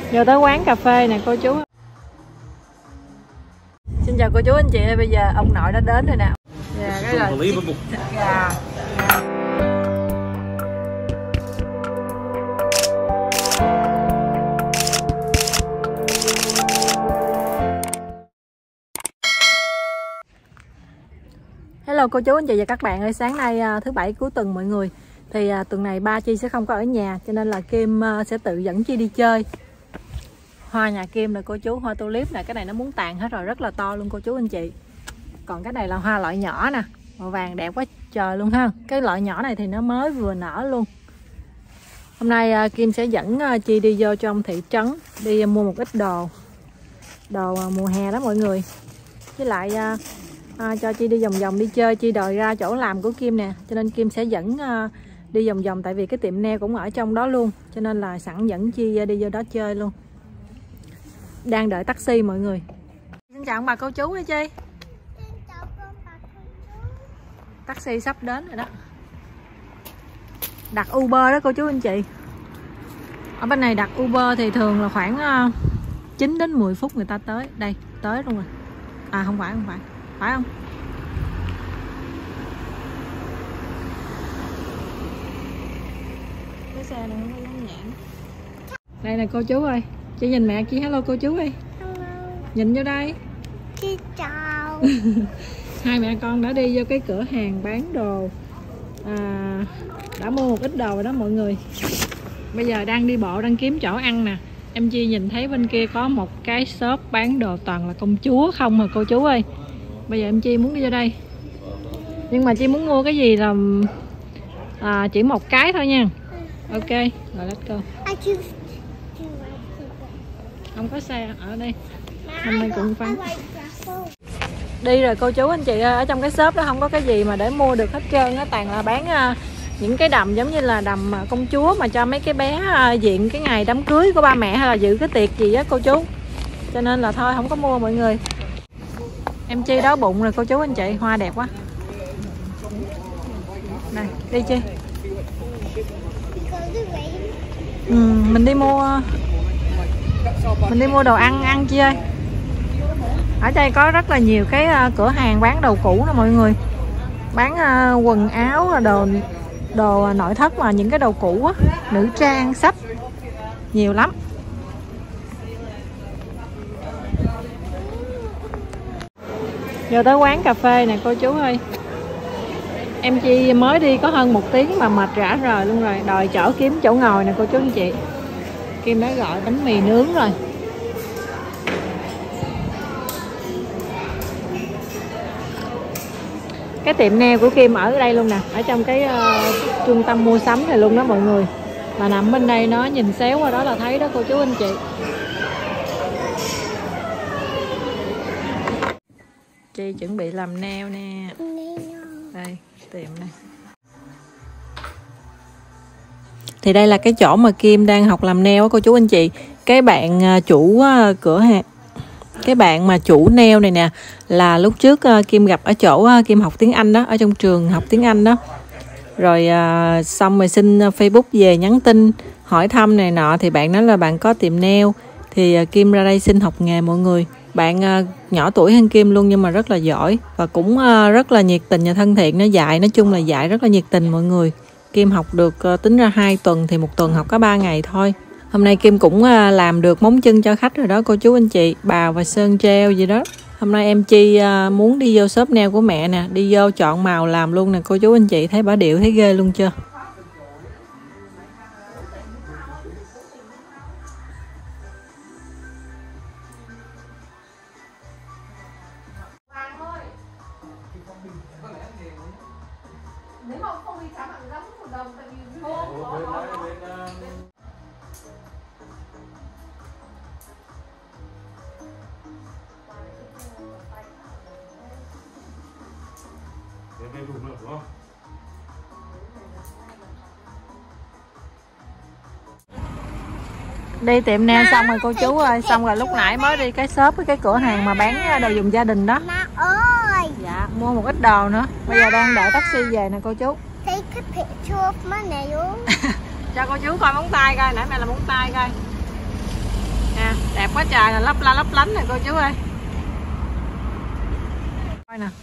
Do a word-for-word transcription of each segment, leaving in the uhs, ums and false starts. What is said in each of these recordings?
Vô tới quán cà phê nè cô chú. Xin chào cô chú anh chị, bây giờ ông nội đã đến rồi nè. Dạ, cái là gà. Hello cô chú anh chị và các bạn ơi, sáng nay thứ bảy cuối tuần mọi người. Thì à, tuần này ba Chi sẽ không có ở nhà, cho nên là Kim à, sẽ tự dẫn Chi đi chơi. Hoa nhà Kim là cô chú, hoa tulip nè, cái này nó muốn tàn hết rồi, rất là to luôn cô chú anh chị. Còn cái này là hoa loại nhỏ nè, màu vàng đẹp quá trời luôn ha. Cái loại nhỏ này thì nó mới vừa nở luôn. Hôm nay à, Kim sẽ dẫn à, Chi đi vô trong thị trấn, đi à, mua một ít đồ. Đồ à, mùa hè đó mọi người. Với lại à, à, cho Chi đi vòng vòng đi chơi, Chi đòi ra chỗ làm của Kim nè. Cho nên Kim sẽ dẫn à, đi vòng vòng, tại vì cái tiệm nail cũng ở trong đó luôn. Cho nên là sẵn dẫn Chi đi vô đó chơi luôn. Đang đợi taxi mọi người. Xin chào ông bà cô chú hả Chi? Xin chào con bà cô chú. Taxi sắp đến rồi đó. Đặt Uber đó cô chú anh chị. Ở bên này đặt Uber thì thường là khoảng chín đến mười phút người ta tới. Đây, tới luôn rồi. À không phải, không phải. Phải không? Cái xe này không có dán nhãn. Đây nè cô chú ơi. Chị nhìn mẹ chị hello cô chú đi. Hello. Nhìn vô đây. Chị chào. Hai mẹ con đã đi vô cái cửa hàng bán đồ, à, đã mua một ít đồ rồi đó mọi người. Bây giờ đang đi bộ, đang kiếm chỗ ăn nè. Em Chi nhìn thấy bên kia có một cái shop bán đồ toàn là công chúa không mà cô chú ơi. Bây giờ em Chi muốn đi vô đây. Nhưng mà Chi muốn mua cái gì là à, chỉ một cái thôi nha. Ok, rồi let's go. Không có xe ở đây. Hôm nay cũng vắng. Đi rồi cô chú anh chị ơi, ở trong cái shop đó không có cái gì mà để mua được hết trơn á, toàn là bán uh, những cái đầm giống như là đầm uh, công chúa mà cho mấy cái bé uh, diện cái ngày đám cưới của ba mẹ hay là dự cái tiệc gì á cô chú. Cho nên là thôi không có mua mọi người. Em Chi đói bụng rồi cô chú anh chị, hoa đẹp quá. Này, đi Chi. Ừ, mình đi mua Mình đi mua đồ ăn ăn Chi ơi. Ở đây có rất là nhiều cái cửa hàng bán đồ cũ nè mọi người. Bán quần áo, đồ đồ nội thất mà những cái đồ cũ á, nữ trang, sách nhiều lắm. Giờ tới quán cà phê nè cô chú ơi. Em Chi mới đi có hơn một tiếng mà mệt rã rời luôn rồi, đòi chở kiếm chỗ ngồi nè cô chú anh chị. Kim đã gọi bánh mì nướng rồi. Cái tiệm nail của Kim ở đây luôn nè, ở trong cái uh, trung tâm mua sắm này luôn đó mọi người. Mà nằm bên đây nó nhìn xéo qua đó là thấy đó cô chú anh chị. Chi chuẩn bị làm nail nè. Đây, tiệm này. Thì đây là cái chỗ mà Kim đang học làm nail á cô chú anh chị. Cái bạn chủ cửa hàng, cái bạn mà chủ nail này nè, là lúc trước Kim gặp ở chỗ Kim học tiếng Anh đó, ở trong trường học tiếng Anh đó. Rồi à, xong rồi xin Facebook về nhắn tin hỏi thăm này nọ, thì bạn nói là bạn có tiệm nail. Thì Kim ra đây xin học nghề mọi người. Bạn à, nhỏ tuổi hơn Kim luôn nhưng mà rất là giỏi. Và cũng à, rất là nhiệt tình và thân thiện, nó dạy, nói chung là dạy rất là nhiệt tình mọi người. Kim học được à, tính ra hai tuần thì một tuần học có ba ngày thôi. Hôm nay Kim cũng à, làm được móng chân cho khách rồi đó cô chú anh chị, bào và sơn treo gì đó. Hôm nay em Chi à, muốn đi vô shop nail của mẹ nè, đi vô chọn màu làm luôn nè cô chú anh chị, thấy bả điệu thấy ghê luôn chưa. Đi tiệm nail xong rồi cô chú ơi, xong rồi lúc nãy mới đi cái shop với cái cửa hàng mà bán đồ dùng gia đình đó. Má ơi. Dạ, mua một ít đồ nữa. Bây giờ đang đợi taxi về nè cô chú. Thấy cái picture of my nail. Cho cô chú coi móng tay coi, nãy mẹ là móng tay coi. Nè, đẹp quá trời, là lấp la lấp lánh nè cô chú ơi. Coi nè.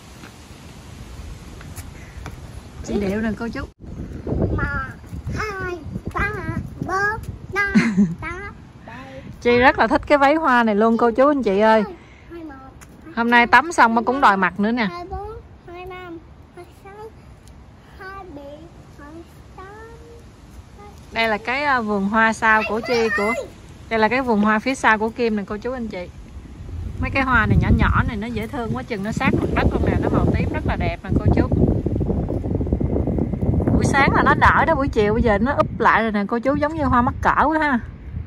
Chị điệu nè cô chú. Một, hai, ba, bốn, năm, tám, bảy. Chị rất là thích cái váy hoa này luôn cô chú anh chị ơi. Hôm nay tắm xong mà cũng đòi mặc nữa nè. hai bốn, hai năm, hai sáu, hai bảy, hai tám. Đây là cái vườn hoa sau của Chi của. Đây là cái vườn hoa phía sau của Kim nè cô chú anh chị. Mấy cái hoa này nhỏ nhỏ này nó dễ thương quá chừng, nó sát mặt đất luôn nè, nó màu tím rất là đẹp nè cô chú. Buổi sáng là nó nở đó, buổi chiều bây giờ nó úp lại rồi nè cô chú, giống như hoa mắc cỡ quá ha.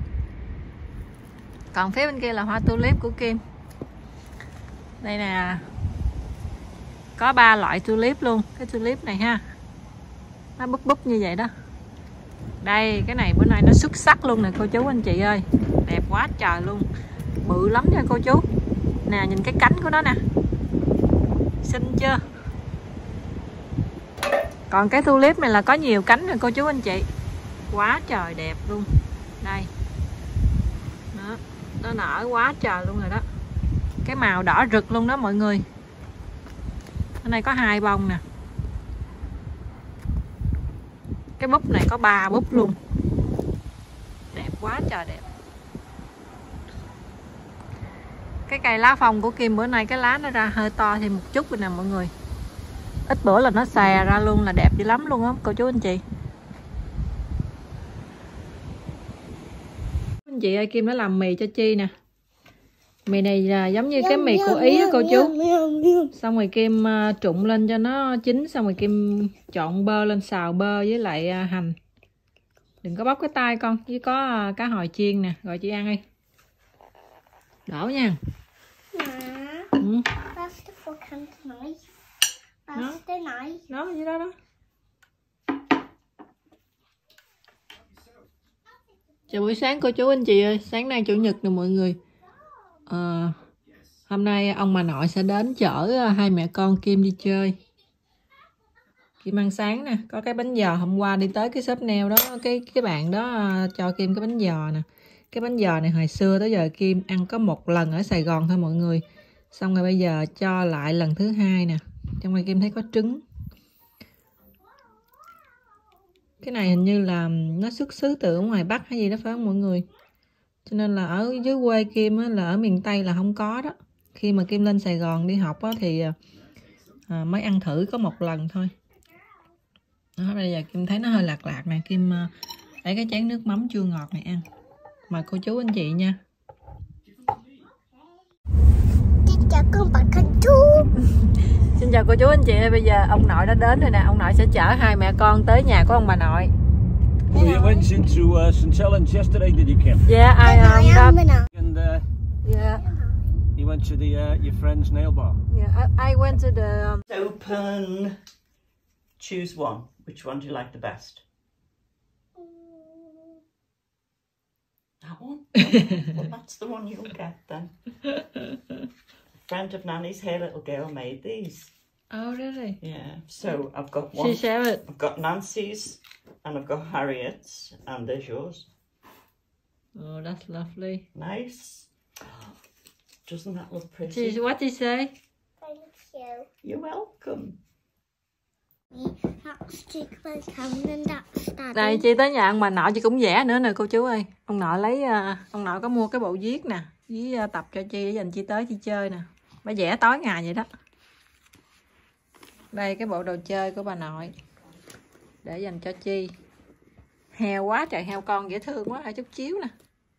Còn phía bên kia là hoa tulip của Kim. Đây nè, có ba loại tulip luôn. Cái tulip này ha, nó búp búp như vậy đó. Đây, cái này bữa nay nó xuất sắc luôn nè cô chú anh chị ơi. Đẹp quá trời luôn, bự lắm nha cô chú. Nè, nhìn cái cánh của nó nè, xinh chưa. Còn cái tulip này là có nhiều cánh nè cô chú anh chị, quá trời đẹp luôn. Đây đó, nó nở quá trời luôn rồi đó. Cái màu đỏ rực luôn đó mọi người. Cái này có hai bông nè. Cái búp này có ba búp luôn, đẹp quá trời đẹp. Cái cây lá phong của Kim bữa nay cái lá nó ra hơi to thêm một chút rồi nè mọi người. Ít bữa là nó xè ra luôn, là đẹp dữ lắm luôn á cô chú anh chị. Anh chị ơi, Kim đã làm mì cho Chi nè. Mì này là giống như cái mì của Ý á cô chú. Xong rồi Kim trụng lên cho nó chín, xong rồi Kim trộn bơ lên, xào bơ với lại hành. Đừng có bóc cái tay con, với có cá hồi chiên nè, gọi chị ăn đi. Đổ nha. Ừ. Nó, nó gì đó đó. Chào buổi sáng cô chú anh chị ơi. Sáng nay chủ nhật nè mọi người. à, Hôm nay ông bà nội sẽ đến chở hai mẹ con Kim đi chơi. Kim ăn sáng nè, có cái bánh giò hôm qua đi tới cái shop nail đó, cái cái bạn đó cho Kim cái bánh giò nè. Cái bánh giò này hồi xưa tới giờ Kim ăn có một lần ở Sài Gòn thôi mọi người. Xong rồi bây giờ cho lại lần thứ hai nè. Trong này Kim thấy có trứng. Cái này hình như là nó xuất xứ từ ở ngoài Bắc hay gì đó phải không mọi người? Cho nên là ở dưới quê Kim á, là ở miền Tây là không có đó. Khi mà Kim lên Sài Gòn đi học á, thì à, mới ăn thử có một lần thôi. Đó, bây giờ Kim thấy nó hơi lạc lạc nè. Kim lấy cái chén nước mắm chua ngọt này ăn. Mời cô chú anh chị nha. Xin chào con bà con chú. Xin chào cô chú anh chị. Bây giờ ông nội đã đến rồi nè. Ông nội sẽ chở hai mẹ con tới nhà của ông bà nội. So you went into uh, Saint Helens yesterday, did you, Kim? Yeah, I am. Um, And uh, yeah, you went to the uh, your friend's nail bar. yeah. I, I went to the. Um, Open. Choose one. Which one do you like the best? That one? Well, that's the one you'll get then. A friend of Nanny's here, little girl, made these. Oh, really? Yeah. So I've got one. She shared it. I've got Nancy's and I've got Harriet's, and there's yours. Oh, that's lovely. Nice. Doesn't that look pretty? She, what did you say? Thank you. You're welcome. That's chicken and that's daddy. Đây chị tới nhà ông bà nội chị cũng vẽ nữa nè cô chú ơi. Ông nội lấy uh, ông nội có mua cái bộ viết nè, với uh, tập cho Chi để dành Chi tới Chi chơi nè. Bà vẽ tối ngày vậy đó. Đây cái bộ đồ chơi của bà nội để dành cho Chi. Heo quá trời, heo con dễ thương quá, ở chút chiếu nè.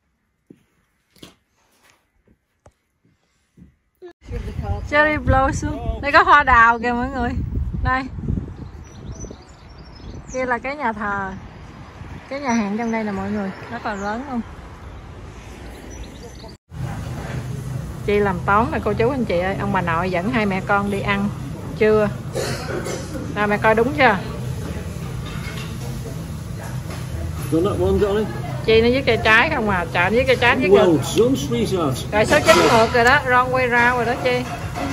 Cherry blossom. Đây có hoa đào kìa mọi người. Đây. Kia là cái nhà thờ. Cái nhà hàng trong đây nè mọi người, rất là lớn luôn. Chi làm tón nè cô chú anh chị ơi. Ông bà nội dẫn hai mẹ con đi ăn trưa. Nào mẹ coi đúng chưa? Done that one, darling? Chi nó với cây trái không à, chọn với cây trái với Well ngược. done, sweetheart. Rồi số chín ngược rồi đó, wrong way round rồi đó Chi.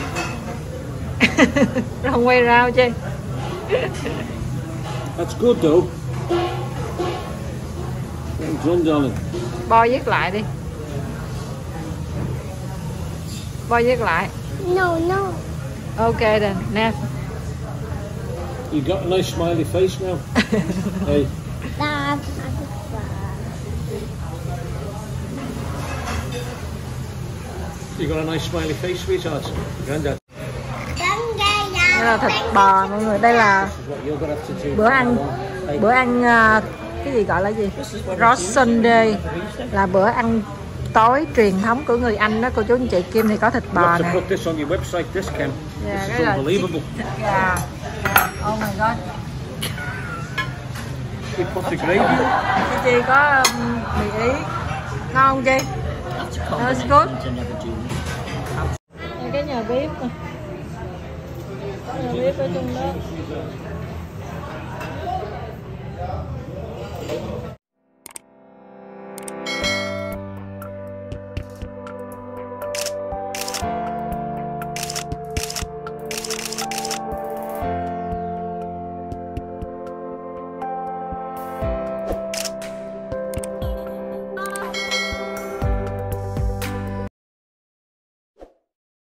Wrong way round Chi. That's good though. Well done, darling. Bo viết lại đi. Bo viết lại. No, no. Ok then, nè. You got a nice smiley face now. Hey. Dad. You got a nice smiley face, sweetheart. Granddad. Đây là thịt bò mọi người. Đây là What you're gonna have to do. bữa ăn bữa ăn uh, cái gì gọi là gì? Roast Sunday là bữa ăn tối truyền thống của người Anh đó cô chú anh chị. Kim thì có thịt You bò have to nè. put this on your website, this Kim. Yeah, This cái is là unbelievable. Yeah. Oh my god. We put the gravy. Chị Chi có um, mì Ý ngon không Chi? That's good. Đây cái nhà bếp nè. Nhà bếp ở trong đó.